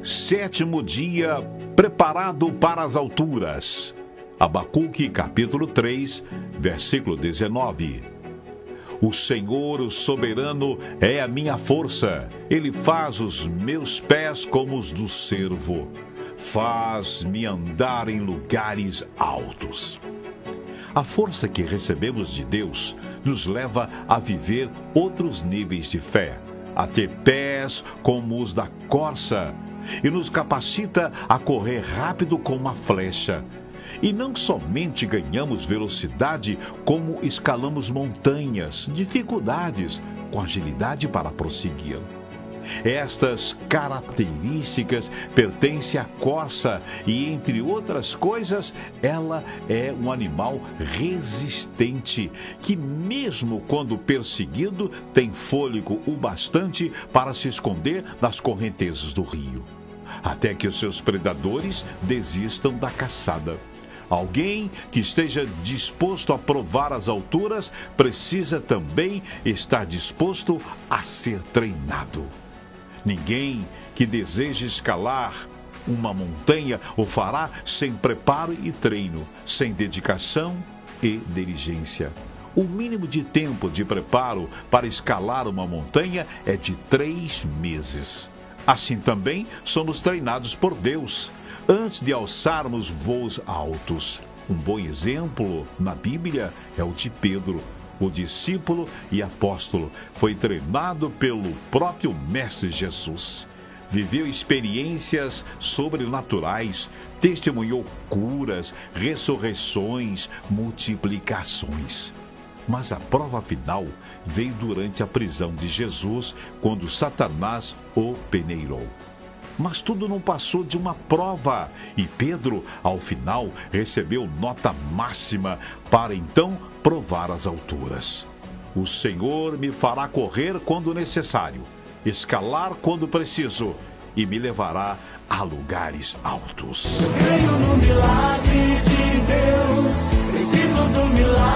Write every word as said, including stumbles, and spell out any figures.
Sétimo dia, preparado para as alturas. Abacuque, capítulo três, versículo dezenove. O Senhor, o soberano, é a minha força. Ele faz os meus pés como os do cervo. Faz-me andar em lugares altos. A força que recebemos de Deus nos leva a viver outros níveis de fé, a ter pés como os da corça, e nos capacita a correr rápido como uma flecha. E não somente ganhamos velocidade, como escalamos montanhas, dificuldades, com agilidade para prosseguir. Estas características pertencem à corça e, entre outras coisas, ela é um animal resistente, que mesmo quando perseguido, tem fôlego o bastante para se esconder nas correntezas do rio, até que os seus predadores desistam da caçada. Alguém que esteja disposto a provar as alturas precisa também estar disposto a ser treinado. Ninguém que deseje escalar uma montanha o fará sem preparo e treino, sem dedicação e diligência. O mínimo de tempo de preparo para escalar uma montanha é de três meses. Assim também somos treinados por Deus antes de alçarmos voos altos. Um bom exemplo na Bíblia é o de Pedro. O discípulo e apóstolo foi treinado pelo próprio Mestre Jesus. Viveu experiências sobrenaturais, testemunhou curas, ressurreições, multiplicações. Mas a prova final veio durante a prisão de Jesus, quando Satanás o peneirou. Mas tudo não passou de uma prova, e Pedro, ao final, recebeu nota máxima para então provar as alturas. O Senhor me fará correr quando necessário, escalar quando preciso, e me levará a lugares altos. Eu creio no milagre de Deus, preciso do milagre.